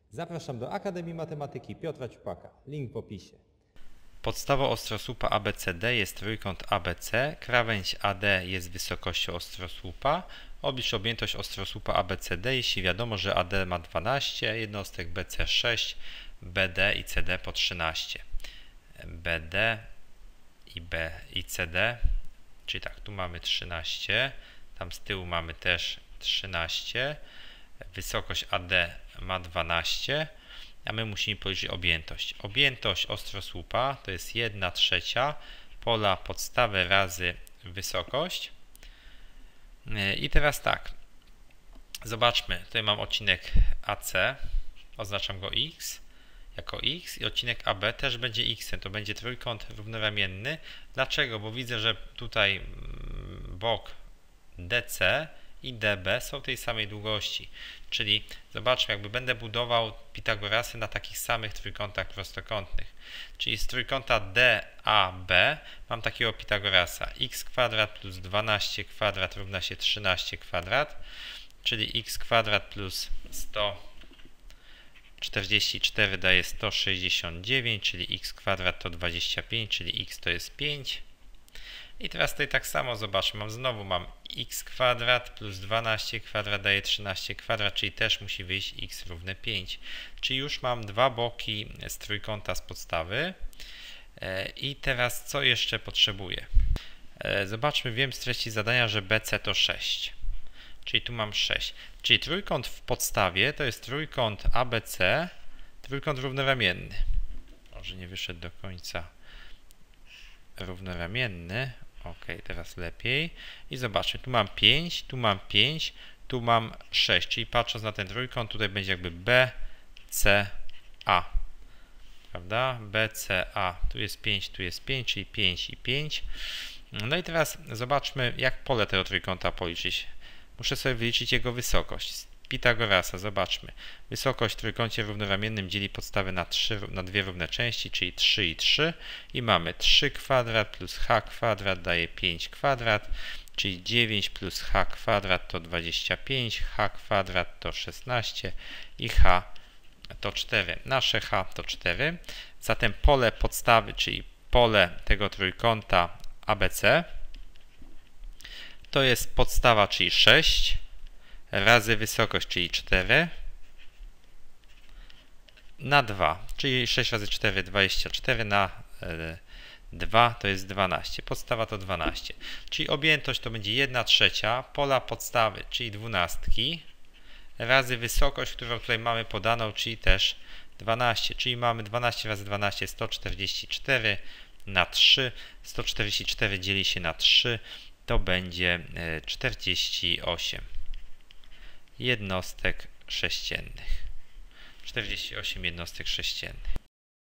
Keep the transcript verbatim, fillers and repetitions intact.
Zapraszam do Akademii Matematyki Piotra Ćupaka. Link w opisie. Podstawą ostrosłupa A B C D jest trójkąt A B C, krawędź A D jest wysokością ostrosłupa. Oblicz objętość ostrosłupa A B C D, jeśli wiadomo, że A D ma dwanaście, jednostek B C sześć, B D i C D po trzynaście. B D i B i C D, czyli tak, tu mamy trzynaście, tam z tyłu mamy też trzynaście, wysokość A D ma dwanaście, a my musimy policzyć objętość. Objętość ostrosłupa to jest jedna trzecia pola podstawy razy wysokość. I teraz tak, zobaczmy, tutaj mam odcinek A C, oznaczam go X jako X i odcinek A B też będzie X, to będzie trójkąt równoramienny. Dlaczego? Bo widzę, że tutaj bok D C i D B są tej samej długości, czyli zobaczmy, jakby będę budował Pitagorasy na takich samych trójkątach prostokątnych, czyli z trójkąta D A B mam takiego Pitagorasa: x kwadrat plus dwanaście kwadrat równa się trzynaście kwadrat, czyli x kwadrat plus sto czterdzieści cztery daje sto sześćdziesiąt dziewięć, czyli x kwadrat to dwadzieścia pięć, czyli x to jest pięć. I teraz tutaj tak samo zobaczmy, mam znowu mam x kwadrat plus dwanaście kwadrat daje trzynaście kwadrat, czyli też musi wyjść x równe pięć. Czyli już mam dwa boki z trójkąta z podstawy. I teraz co jeszcze potrzebuję? Zobaczmy, wiem z treści zadania, że B C to sześć. Czyli tu mam sześć. Czyli trójkąt w podstawie to jest trójkąt A B C, trójkąt równoramienny. Może nie wyszedł do końca równoramienny. Ok, teraz lepiej. I zobaczmy, tu mam pięć, tu mam pięć, tu mam sześć. Czyli patrząc na ten trójkąt, tutaj będzie jakby B C A. Prawda? B C A. Tu jest pięć, tu jest pięć, czyli pięć i pięć. No i teraz zobaczmy, jak pole tego trójkąta policzyć. Muszę sobie wyliczyć jego wysokość. Z Pitagorasa zobaczmy. Wysokość w trójkącie równoramiennym dzieli podstawę na, trzy, na dwie równe części, czyli trzy i trzy. I mamy trzy kwadrat plus h kwadrat daje pięć kwadrat, czyli dziewięć plus h kwadrat to dwadzieścia pięć, h kwadrat to szesnaście i h to cztery. Nasze h to cztery. Zatem pole podstawy, czyli pole tego trójkąta A B C to jest podstawa, czyli sześć, razy wysokość, czyli cztery, na dwa, czyli sześć razy cztery, dwadzieścia cztery, na dwa to jest dwanaście. Podstawa to dwanaście. Czyli objętość to będzie jedna trzecia pola podstawy, czyli dwunastki, razy wysokość, którą tutaj mamy podaną, czyli też dwanaście. Czyli mamy dwanaście razy dwanaście, sto czterdzieści cztery na trzy. sto czterdzieści cztery dzieli się na trzy. To będzie czterdzieści osiem jednostek sześciennych. czterdzieści osiem jednostek sześciennych.